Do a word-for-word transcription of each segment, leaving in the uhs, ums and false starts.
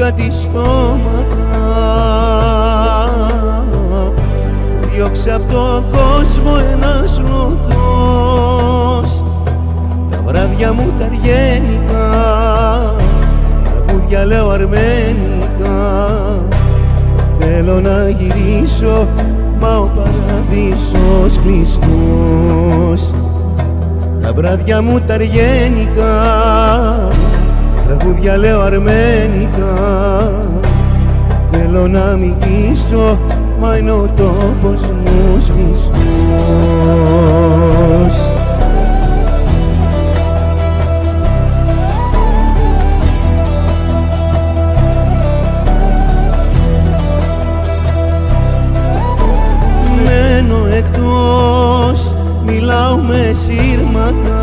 κάτι στόματα, διώξε απ' το κόσμο ένας λωτός. Τα βράδια μου τα αργένικα, τραγούδια λέω αρμένικα. Θέλω να γυρίσω, μα ο παραδείσος κλειστός. Τα βράδια μου τα αργένικα, τραγούδια λέω αρμένικα. Θέλω να μιλήσω, μα είναι ο τόπος μου σβηστός. Μένω εκτός, μιλάω με σύρματα.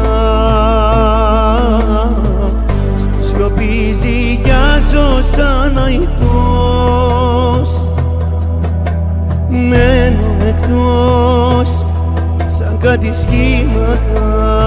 Στη σιωπή ζυγιάζω σαν αϊτός. Μένω εκτός, σαν κάτι σχήματα.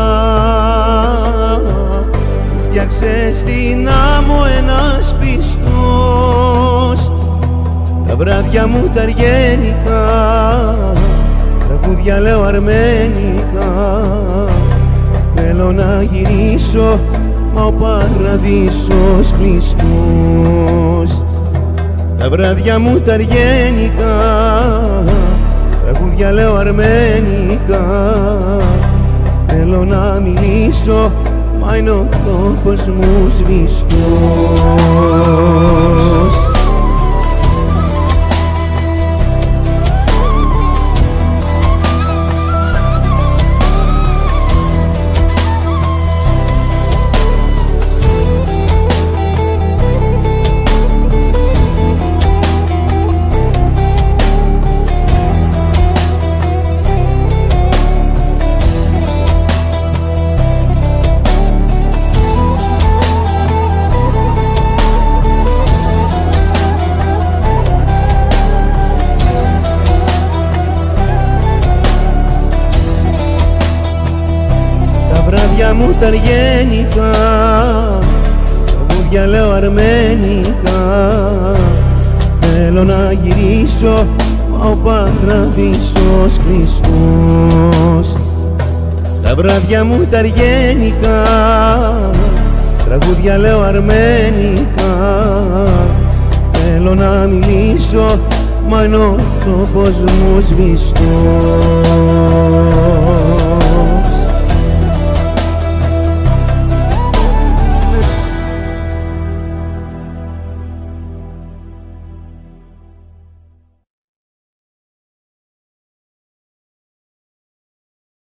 Μου φτιάξε στην άμμο ένας πιστός. Τα βράδια μου τα αργένικα, τραγούδια λέω αρμένικα. Θέλω να γυρίσω, μα ο παραδείσος κλειστός. Τα βράδια μου τα αργένικα, τραγούδια λέω αρμένικα. Θέλω να μιλήσω, μα είναι ο τόπος μου σβηστός. Τα βράδια μου τα αργένικα, τραγούδια λέω αρμένικα. Θέλω να γυρίσω, μα ο παραδείσος κλειστός. Τα βράδια μου τα αργένικα, τραγούδια λέω αρμένικα. Θέλω να μιλήσω, μα είναι ο τόπος μου σβηστός.